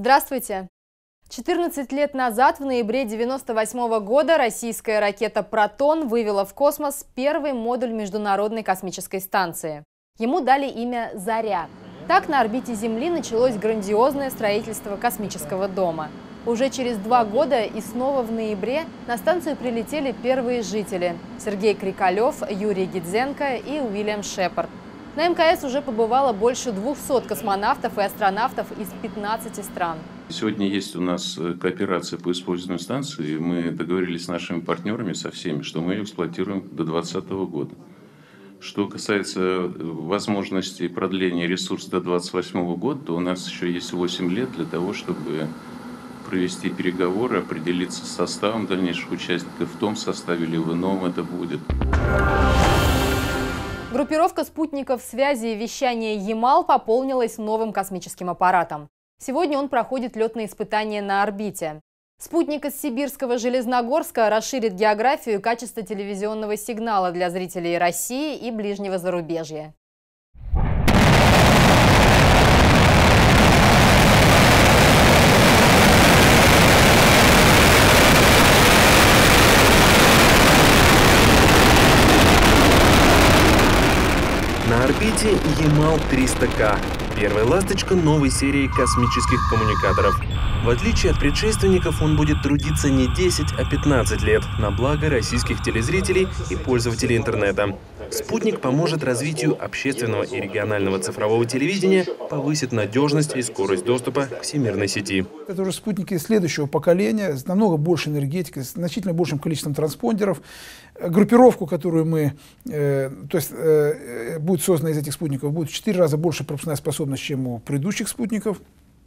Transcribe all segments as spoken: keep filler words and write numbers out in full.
Здравствуйте! четырнадцать лет назад, в ноябре девяносто восьмого года, российская ракета «Протон» вывела в космос первый модуль Международной космической станции. Ему дали имя «Заря». Так на орбите Земли началось грандиозное строительство космического дома. Уже через два года и снова в ноябре на станцию прилетели первые жители – Сергей Крикалев, Юрий Гидзенко и Уильям Шепард. На МКС уже побывало больше двухсот космонавтов и астронавтов из пятнадцати стран. Сегодня есть у нас кооперация по использованию станции. Мы договорились с нашими партнерами, со всеми, что мы ее эксплуатируем до две тысячи двадцатого года. Что касается возможности продления ресурса до две тысячи двадцать восьмого года, то у нас еще есть восемь лет для того, чтобы провести переговоры, определиться с составом дальнейших участников, в том составе или в ином это будет. Группировка спутников связи и вещания «Ямал» пополнилась новым космическим аппаратом. Сегодня он проходит летные испытания на орбите. Спутник из сибирского Железногорска расширит географию и качество телевизионного сигнала для зрителей России и ближнего зарубежья. На орбите Ямал триста К. Первая ласточка новой серии космических коммуникаторов. В отличие от предшественников, он будет трудиться не десять, а пятнадцать лет на благо российских телезрителей и пользователей интернета. Спутник поможет развитию общественного и регионального цифрового телевидения, повысит надежность и скорость доступа к всемирной сети. Это уже спутники следующего поколения, с намного большей энергетикой, с значительно большим количеством транспондеров. Группировку, которую мы, э, то есть э, будет создана из этих спутников, будет в четыре раза больше пропускная способность, чем у предыдущих спутников.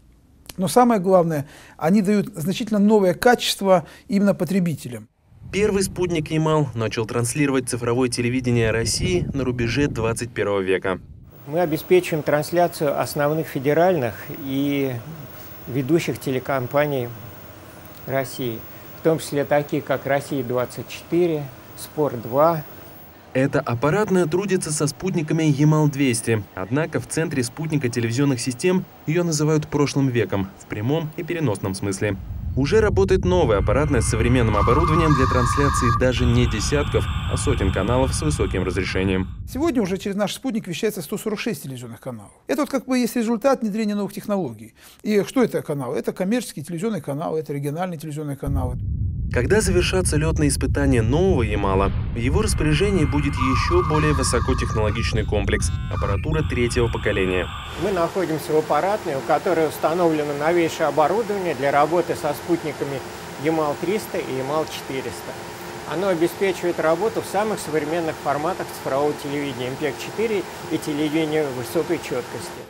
Но самое главное, они дают значительно новое качество именно потребителям. Первый спутник Ямал начал транслировать цифровое телевидение России на рубеже двадцать первого века. Мы обеспечиваем трансляцию основных федеральных и ведущих телекомпаний России, в том числе такие, как «Россия двадцать четыре», «Спорт два». Эта аппаратная трудится со спутниками Ямал двести. Однако в центре спутника телевизионных систем ее называют прошлым веком, в прямом и переносном смысле. Уже работает новая аппаратная с современным оборудованием для трансляции даже не десятков, а сотен каналов с высоким разрешением. Сегодня уже через наш спутник вещается сто сорок шесть телевизионных каналов. Это вот как бы есть результат внедрения новых технологий. И что это каналы? Это коммерческие телевизионные каналы, это региональные телевизионные каналы. Когда завершатся летные испытания нового Ямала, в его распоряжении будет еще более высокотехнологичный комплекс – аппаратура третьего поколения. Мы находимся в аппаратной, у которой установлено новейшее оборудование для работы со спутниками Ямал триста и Ямал четыреста. Оно обеспечивает работу в самых современных форматах цифрового телевидения эм пэ четыре и телевидения высокой четкости.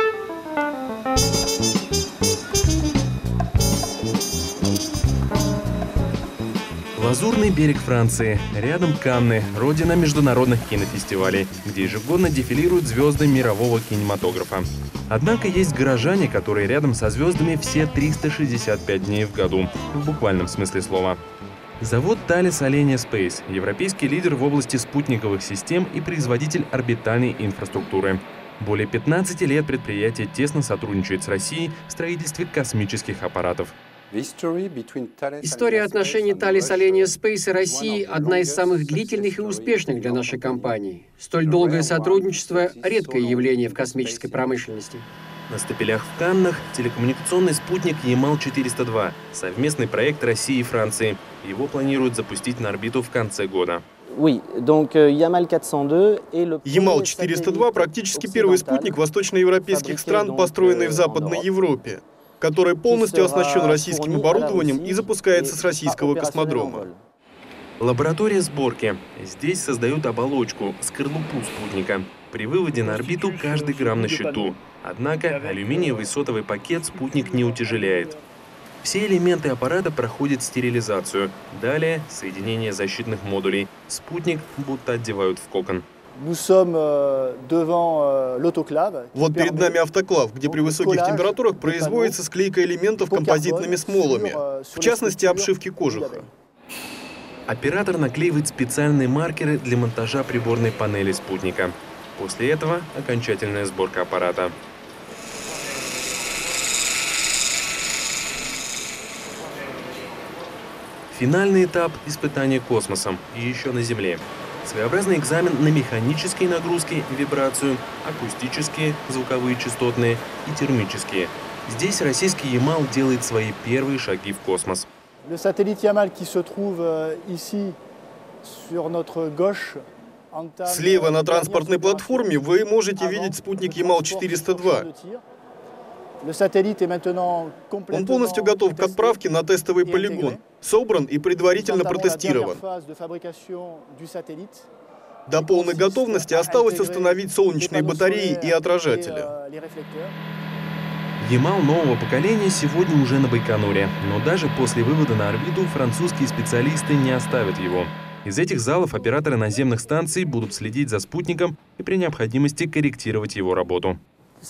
Лазурный берег Франции, рядом Канны, родина международных кинофестивалей, где ежегодно дефилируют звезды мирового кинематографа. Однако есть горожане, которые рядом со звездами все триста шестьдесят пять дней в году, в буквальном смысле слова. Завод Thales Alenia Space – европейский лидер в области спутниковых систем и производитель орбитальной инфраструктуры. Более пятнадцати лет предприятие тесно сотрудничает с Россией в строительстве космических аппаратов. История отношений Thales Alenia Space и России – одна из самых длительных и успешных для нашей компании. Столь долгое сотрудничество – редкое явление в космической промышленности. На стапелях в Каннах телекоммуникационный спутник Ямал четыреста два – совместный проект России и Франции. Его планируют запустить на орбиту в конце года. Ямал четыреста два – практически первый спутник восточноевропейских стран, построенный в Западной Европе, который полностью оснащен российским оборудованием и запускается с российского космодрома. Лаборатория сборки. Здесь создают оболочку, скорлупу спутника. При выводе на орбиту каждый грамм на счету. Однако алюминиевый сотовый пакет спутник не утяжеляет. Все элементы аппарата проходят стерилизацию. Далее соединение защитных модулей. Спутник будто одевают в кокон. Вот перед нами автоклав, где при высоких температурах производится склейка элементов композитными смолами, в частности обшивки кожуха. Оператор наклеивает специальные маркеры для монтажа приборной панели спутника. После этого окончательная сборка аппарата. Финальный этап – испытания космосом и еще на Земле. Своеобразный экзамен на механические нагрузки, вибрацию, акустические, звуковые частотные и термические. Здесь российский Ямал делает свои первые шаги в космос. Слева на транспортной платформе вы можете видеть спутник Ямал четыреста два. Он полностью готов к отправке на тестовый полигон, собран и предварительно протестирован. До полной готовности осталось установить солнечные батареи и отражатели. Ямал нового поколения сегодня уже на Байконуре, но даже после вывода на орбиту французские специалисты не оставят его. Из этих залов операторы наземных станций будут следить за спутником и при необходимости корректировать его работу.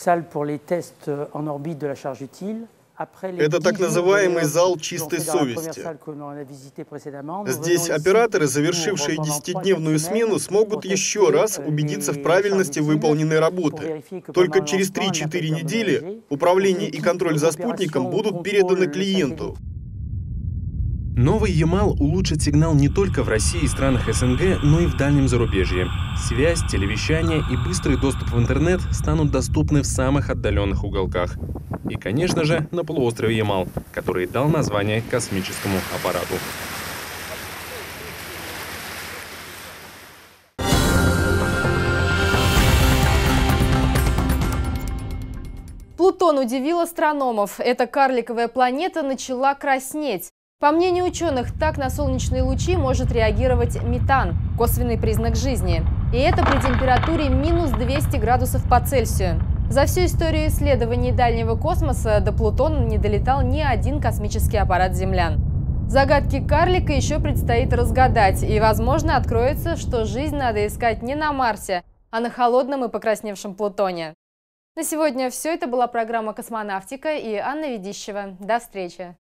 Это так называемый зал чистой совести. Здесь операторы, завершившие десятидневную смену, смогут еще раз убедиться в правильности выполненной работы. Только через три-четыре недели управление и контроль за спутником будут переданы клиенту. Новый Ямал улучшит сигнал не только в России и странах СНГ, но и в дальнем зарубежье. Связь, телевещание и быстрый доступ в интернет станут доступны в самых отдаленных уголках. И, конечно же, на полуострове Ямал, который дал название космическому аппарату. Плутон удивил астрономов. Эта карликовая планета начала краснеть. По мнению ученых, так на солнечные лучи может реагировать метан – косвенный признак жизни. И это при температуре минус двести градусов по Цельсию. За всю историю исследований дальнего космоса до Плутона не долетал ни один космический аппарат землян. Загадки карлика еще предстоит разгадать, и, возможно, откроется, что жизнь надо искать не на Марсе, а на холодном и покрасневшем Плутоне. На сегодня все. Это была программа «Космонавтика» и Анна Ведищева. До встречи!